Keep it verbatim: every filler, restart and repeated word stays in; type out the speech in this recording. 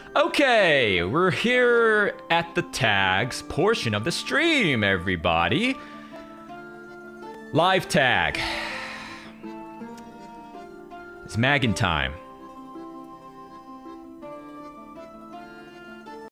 Okay, we're here at the tags portion of the stream, everybody. Live tag. It's Magni time.